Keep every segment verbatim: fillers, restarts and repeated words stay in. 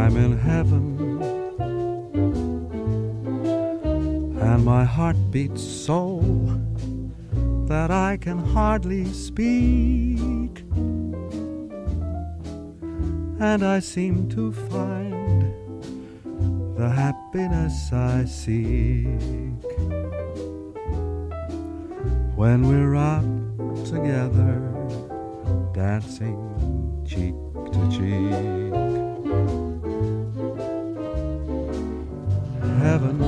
I'm in heaven, and my heart beats so that I can hardly speak, and I seem to find the happiness I seek when we're out together, dancing cheek to cheek. Heaven,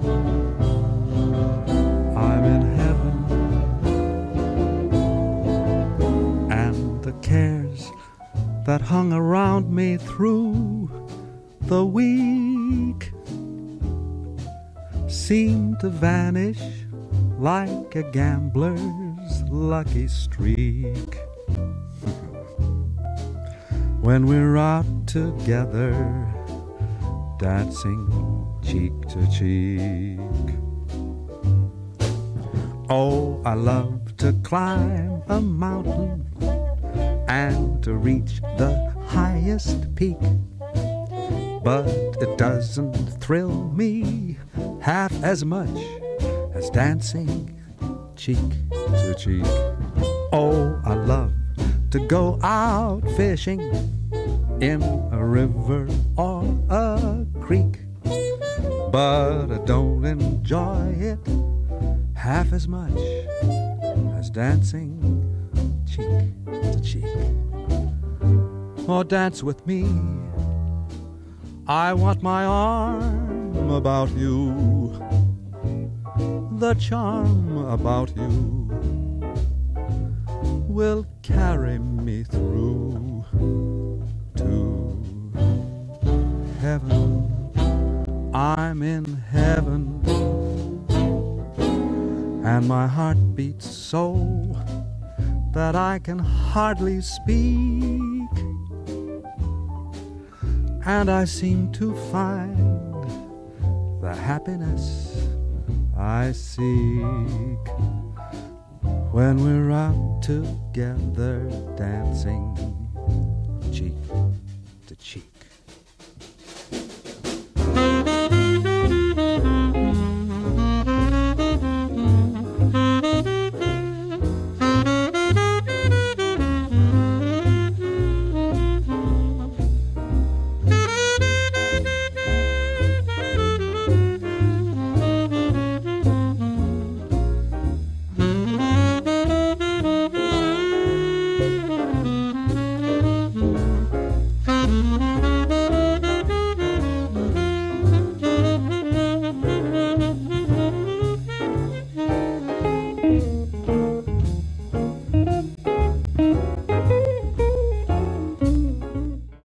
I'm in heaven, and the cares that hung around me through the week seem to vanish like a gambler's lucky streak when we're out together, dancing cheek to cheek. Oh, I love to climb a mountain and to reach the highest peak, but it doesn't thrill me half as much as dancing cheek to cheek. Oh, I love to go out fishing in a river or a creek, but I don't enjoy it half as much as dancing cheek to cheek. Oh, dance with me, I want my arm about you, the charm about you will carry me through to heaven. I'm in heaven, and my heart beats so that I can hardly speak, and I seem to find the happiness I seek when we're out together, dancing cheek to cheek.